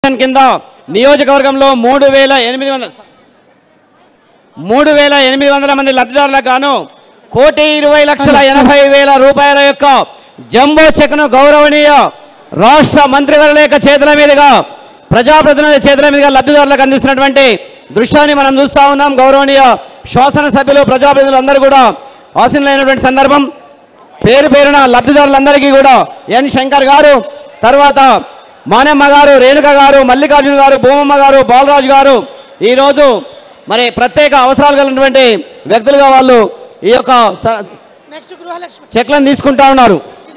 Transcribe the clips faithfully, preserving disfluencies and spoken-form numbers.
Machine కింద నియోజకవర్గంలో మూడు వేల ఎనిమిది వందల మూడు వేల ఎనిమిది వందల మంది లబ్ధిదారులకు గాను కోటి ఇరవై లక్షల ఎనభై వేల రూపాయల యొక్క జంబో చెక్ను గౌరవనీయ రాష్ట్ర మంత్రివర్యుల యొక్క చేతుల మీదుగా ప్రజాప్రతినిధుల చేతుల మీదుగా లబ్ధిదారులకు అందిస్తున్నటువంటి దృశ్యాన్ని మనం చూస్తా ఉన్నాం. గౌరవనీయ శాసనసభ్యులు ప్రజాప్రతినిధులు అందరూ కూడా ఆసీనులైనటువంటి సందర్భం. పేరు పేరున లబ్ధిదారులందరికీ కూడా ఎన్ శంకర్ గారు, తర్వాత మానమ్మ గారు, రేణుక గారు, మల్లికార్జున గారు, భూమమ్మ గారు, బాలరాజు గారు ఈరోజు మరి ప్రత్యేక అవసరాలు కలిగినటువంటి వ్యక్తులుగా వాళ్ళు ఈ యొక్క చెక్లను తీసుకుంటా ఉన్నారు.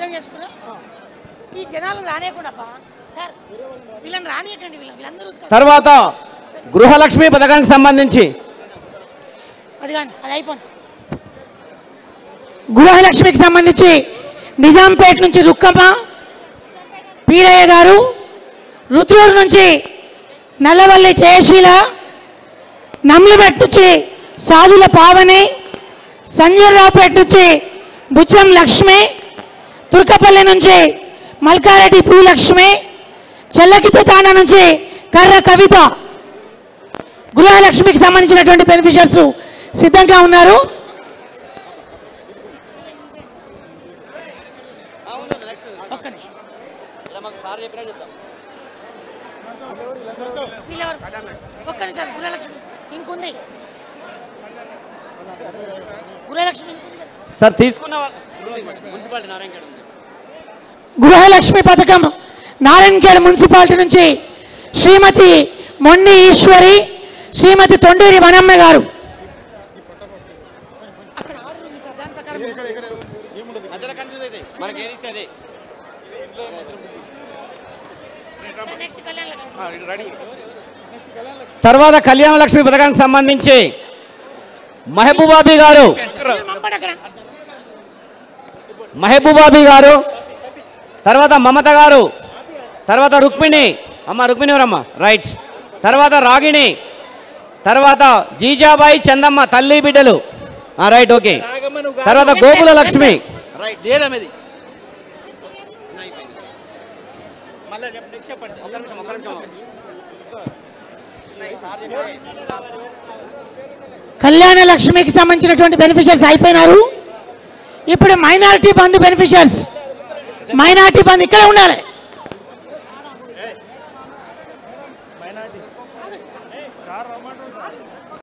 తర్వాత గృహలక్ష్మి పథకానికి సంబంధించి గృహలక్ష్మికి సంబంధించి నిజాంపేట నుంచి రుక్కమ్మ పీరయ్య గారు, రుద్రూరు నుంచి నల్లవల్లి జయశీల, నమ్లబెట్ నుంచి సాధుల పావని, సంజయరావుపేట నుంచి బుచ్చం లక్ష్మి, తుర్కపల్లి నుంచి మల్కారెడ్డి భూలక్ష్మి, చెల్లకితాన నుంచి కర్ర కవిత. గృహలక్ష్మికి సంబంధించినటువంటి బెనిఫిషియర్స్ సిద్ధంగా ఉన్నారు. సార్ తీసుకున్న గృహలక్ష్మి పథకం నారాయణఖేడ్ మున్సిపాలిటీ నుంచి శ్రీమతి మొన్ని ఈశ్వరి, శ్రీమతి తొండూరి వనమ్మ గారు. తర్వాత కళ్యాణ లక్ష్మి పథకానికి సంబంధించి మహబూబాబీ గారు మహబూబాబీ గారు తర్వాత మమత గారు, తర్వాత రుక్మిణి, అమ్మ రుక్మిణి ఎవరమ్మ, రైట్. తర్వాత రాగిణి, తర్వాత జీజాబాయి, చందమ్మ తల్లి బిడ్డలు, రైట్, ఓకే. తర్వాత గోకుల లక్ష్మి, కళ్యాణ లక్ష్మికి సంబంధించినటువంటి బెనిఫిషియర్స్ అయిపోయినారు. ఇప్పుడు minority Bandhu beneficiaries, minority Bandhu ఇక్కడే ఉండాలి.